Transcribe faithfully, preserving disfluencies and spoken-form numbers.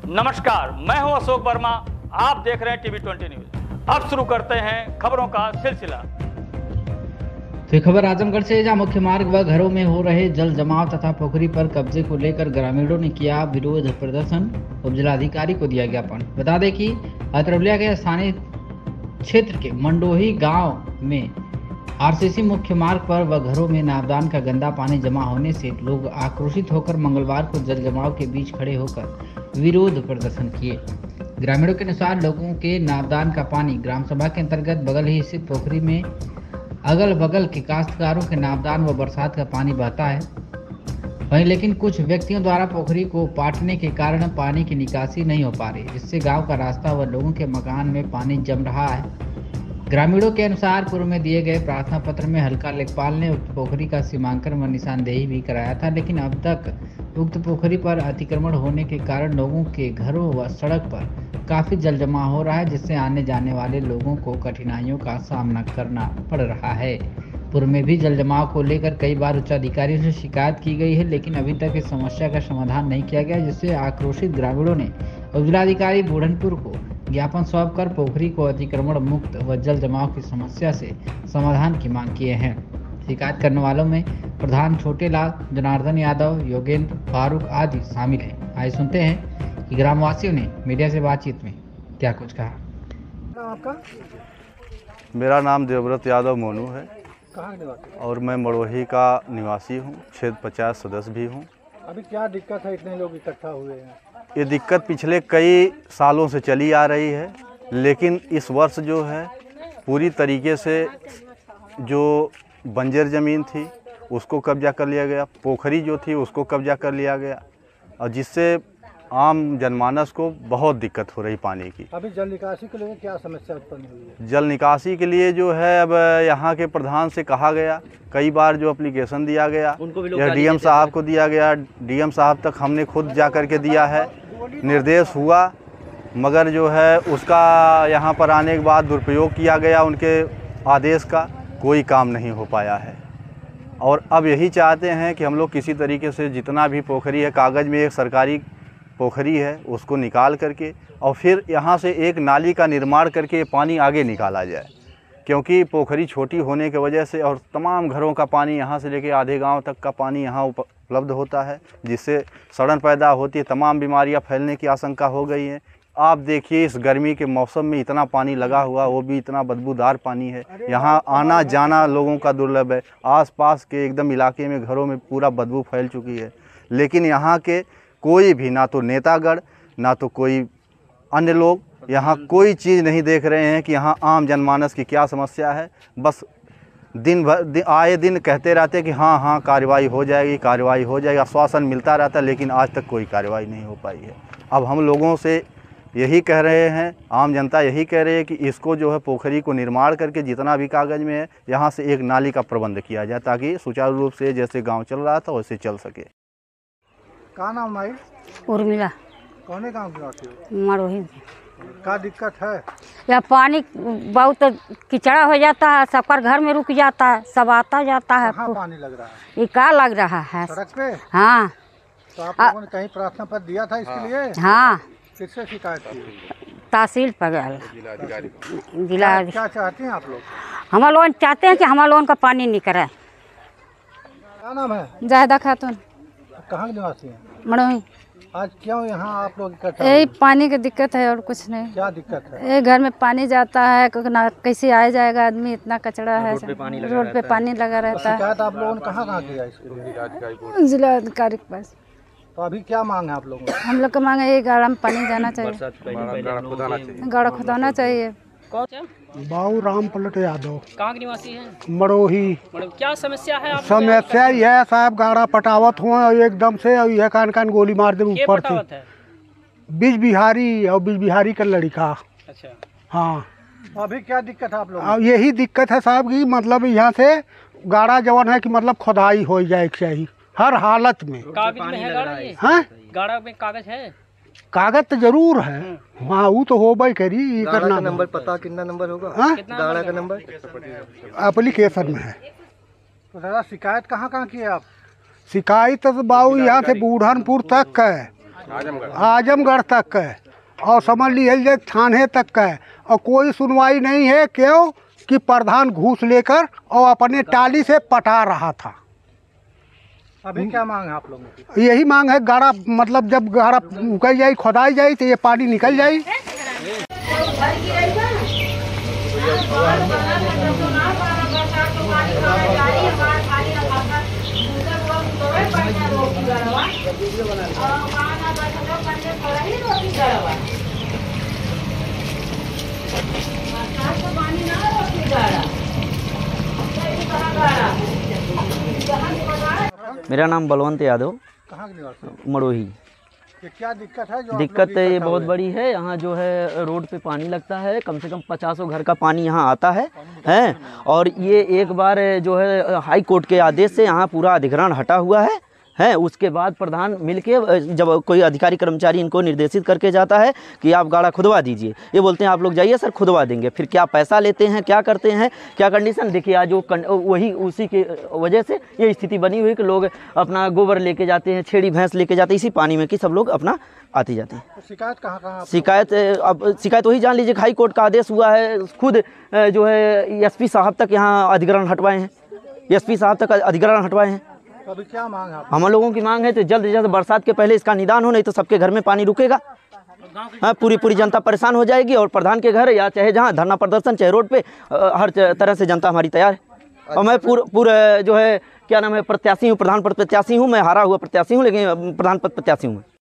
नमस्कार, मैं हूं अशोक वर्मा। आप देख रहे हैं टीवी ट्वेंटी न्यूज। अब शुरू करते हैं खबरों का सिलसिला। तो खबर आजमगढ़ से, जहां मुख्य मार्ग व घरों में हो रहे जल जमाव तथा पोखरी पर कब्जे को लेकर ग्रामीणों ने किया विरोध प्रदर्शन। उप जिलाधिकारी को दिया ज्ञापन। बता दें कि अतरौलिया के स्थानीय क्षेत्र के मंडोही गांव में आरसीसी मुख्य मार्ग पर व घरों में नापदान का गंदा पानी जमा होने से लोग आक्रोशित होकर मंगलवार को जल जमाव के बीच खड़े होकर विरोध प्रदर्शन किए। ग्रामीणों के अनुसार लोगों के नापदान का पानी ग्राम सभा के अंतर्गत बगल ही स्थित पोखरी में अगल बगल के काश्तकारों के नापदान व बरसात का पानी बहता है। वहीं लेकिन कुछ व्यक्तियों द्वारा पोखरी को पाटने के कारण पानी की निकासी नहीं हो पा रही, जिससे गांव का रास्ता व लोगों के मकान में पानी जम रहा है। ग्रामीणों के अनुसार पूर्व में दिए गए प्रार्थना पत्र में हल्का लेखपाल ने उक्त पोखरी का सीमांकन व निशानदेही भी कराया था, लेकिन अब तक उक्त पोखरी पर अतिक्रमण होने के कारण लोगों के घरों व सड़क पर काफी जल जमा हो रहा है, जिससे आने जाने वाले लोगों को कठिनाइयों का सामना करना पड़ रहा है। पूर्व में भी जल जमाव को लेकर कई बार उच्चाधिकारियों से शिकायत की गई है, लेकिन अभी तक इस समस्या का समाधान नहीं किया गया, जिससे आक्रोशित ग्रामीणों ने उपजिलाधिकारी बूढ़नपुर को ज्ञापन सौंप कर पोखरी को अतिक्रमण मुक्त व जल जमाव की समस्या से समाधान की मांग किए हैं। शिकायत करने वालों में प्रधान छोटेलाल, जनार्दन यादव, योगेंद्र, फारूक आदि शामिल हैं। आइए सुनते हैं कि ग्रामवासियों ने मीडिया से बातचीत में क्या कुछ कहा। आपका? मेरा नाम देवव्रत यादव मोनू है। कहाँ निवासी? और मैं मड़ोही का निवासी हूँ, क्षेत्र पचास सदस्य भी हूँ। अभी क्या दिक्कत है, इतने लोग इकट्ठा हुए हैं? ये दिक्कत पिछले कई सालों से चली आ रही है, लेकिन इस वर्ष जो है पूरी तरीके से जो बंजर ज़मीन थी उसको कब्जा कर लिया गया, पोखरी जो थी उसको कब्जा कर लिया गया, और जिससे आम जनमानस को बहुत दिक्कत हो रही पानी की। अभी जल निकासी के लिए क्या समस्या उत्पन्न हुई है? जल निकासी के लिए जो है अब यहाँ के प्रधान से कहा गया, कई बार जो एप्लीकेशन दिया गया, यह डीएम साहब को दिया गया, डीएम साहब तक हमने खुद जा कर के दिया है, निर्देश हुआ, मगर जो है उसका यहाँ पर आने के बाद दुरुपयोग किया गया उनके आदेश का, कोई काम नहीं हो पाया है। और अब यही चाहते हैं कि हम लोग किसी तरीके से जितना भी पोखरी है, कागज़ में एक सरकारी पोखरी है उसको निकाल करके और फिर यहाँ से एक नाली का निर्माण करके पानी आगे निकाला जाए, क्योंकि पोखरी छोटी होने की वजह से और तमाम घरों का पानी यहाँ से लेके आधे गांव तक का पानी यहाँ उपलब्ध होता है, जिससे सड़न पैदा होती है, तमाम बीमारियाँ फैलने की आशंका हो गई है। आप देखिए इस गर्मी के मौसम में इतना पानी लगा हुआ, वो भी इतना बदबूदार पानी है, यहाँ आना जाना लोगों का दुर्लभ है। आसपास के एकदम इलाके में घरों में पूरा बदबू फैल चुकी है, लेकिन यहाँ के कोई भी, ना तो नेतागढ़ ना तो कोई अन्य लोग यहाँ कोई चीज़ नहीं देख रहे हैं कि यहाँ आम जनमानस की क्या समस्या है। बस दिन भर दिन, आए दिन कहते रहते हैं कि हाँ हाँ कार्रवाई हो जाएगी, कार्रवाई हो जाएगी, आश्वासन मिलता रहता है, लेकिन आज तक कोई कार्रवाई नहीं हो पाई है। अब हम लोगों से यही कह रहे हैं, आम जनता यही कह रही है कि इसको जो है पोखरी को निर्माण करके जितना भी कागज़ में है यहाँ से एक नाली का प्रबंध किया जाए, ताकि सुचारू रूप से जैसे गाँव चल रहा था वैसे चल सके। क्या नाम है? उर्मिला। कौन गाँव की निवासी हो? मड़ोही। क्या दिक्कत है? या पानी बहुत किचड़ा हो जाता है, सबका घर में रुक जाता है, सब आता जाता है। कहाँ पानी लग रहा है? ये क्या लग रहा है? सड़क पे? हाँ। तो आप लोगों ने कहीं प्रार्थना पत्र दिया था इसके लिए? हाँ। किससे शिकायत की? तहसील पर गया। जिला। क्या चाहते हैं आप लोग? हम लोग चाहते हैं कि हम लोगों का पानी निकले। क्या नाम है? जाहिदा खातून। कहाँ के निवासी हैं? मड़ोही। आज क्यों यहाँ आप लोग इकट्ठा? यही पानी की दिक्कत है और कुछ नहीं। क्या दिक्कत है? ये घर में पानी जाता है, ना कैसे आया जाएगा आदमी, इतना कचरा है, रोड पे पानी लगा रहता है। शिकायत आप लोगों ने कहाँ कहाँ किया इसके? जिला अधिकारी के पास। तो अभी क्या मांग है आप लोगों की? हम लोग का मांग है ये गाड़ा में पानी जाना चाहिए, गाड़ा खुदाना चाहिए। बाबू राम पलट यादव। कहाँ के निवासी हैं? मड़ोही। क्या समस्या है? समस्या यह है साहब, गाड़ा पटावत हुआ और एकदम से और यह कान कान गोली मार दे ऊपर से। बीज बिहारी और बीज बिहारी का लड़का। अच्छा। हाँ। अभी क्या दिक्कत है आप लोग? अब यही दिक्कत है साहब की, मतलब यहाँ से गाड़ा जवन है कि मतलब खुदाई हो जाए चाहिए हर हालत में। कागज में है गाड़ा? ये हाँ, गाड़ा में कागज है? कागज तो जरूर है। हाँ वो तो हो भाई करी करना। नंबर पता कितना नंबर होगा? हाँ? गाड़ा का नंबर एप्लीकेशन में है। तो दादा शिकायत कहाँ कहाँ की है आप? शिकायत तो बाबू यहाँ से बूढ़नपुर तक है, आजमगढ़ तक का है और समझ लीजिए थाने तक का है और कोई सुनवाई नहीं है। क्यों कि प्रधान घूस लेकर और अपने टाली से पटा रहा था। अभी क्या मांग है आप लोगों की? यही मांग है गाड़ा मतलब जब गाड़ा उगाई जाए खोदाई जाए तो ये पानी निकल जाए। मेरा नाम बलवंत यादव, कहाँ के निवासी? मड़ोही। ये क्या दिक्कत है? जो दिक्कत आप लोग ये इकट्ठा बहुत हुए? बड़ी है। यहाँ जो है रोड पे पानी लगता है, कम से कम पचासों घर का पानी यहाँ आता है हैं और ये एक बार जो है हाई कोर्ट के आदेश से यहाँ पूरा अधिग्रहण हटा हुआ है हैं। उसके बाद प्रधान मिलके जब कोई अधिकारी कर्मचारी इनको निर्देशित करके जाता है कि आप गाड़ा खुदवा दीजिए, ये बोलते हैं आप लोग जाइए सर खुदवा देंगे। फिर क्या पैसा लेते हैं, क्या करते हैं, क्या कंडीशन देखिए। आज वो वही उसी के वजह से ये स्थिति बनी हुई कि लोग अपना गोबर लेके जाते हैं, छेड़ी भैंस लेके जाते हैं इसी पानी में कि सब लोग अपना आते जाते हैं। तो शिकायत कहाँ कहाँ? शिकायत अब शिकायत वही जान लीजिए, हाई कोर्ट का आदेश हुआ है। खुद जो है एसपी साहब तक यहाँ अधिग्रहण हटवाए हैं, एसपी साहब तक अधिग्रहण हटवाए हैं। तो अभी क्या मांग है आप? हम लोगों की मांग है तो जल्द से जल्द बरसात के पहले इसका निदान हो, नहीं तो सबके घर में पानी रुकेगा। हाँ, पूरी पूरी जनता परेशान हो जाएगी और प्रधान के घर या चाहे जहाँ धरना प्रदर्शन चाहे रोड पे हर तरह से जनता हमारी तैयार है। और मैं पूरा पूरा जो है क्या नाम है प्रत्याशी हूँ, प्रधान पद प्रत्याशी हूँ। मैं हारा हुआ प्रत्याशी हूँ लेकिन प्रधान पद प्रत्याशी हूँ।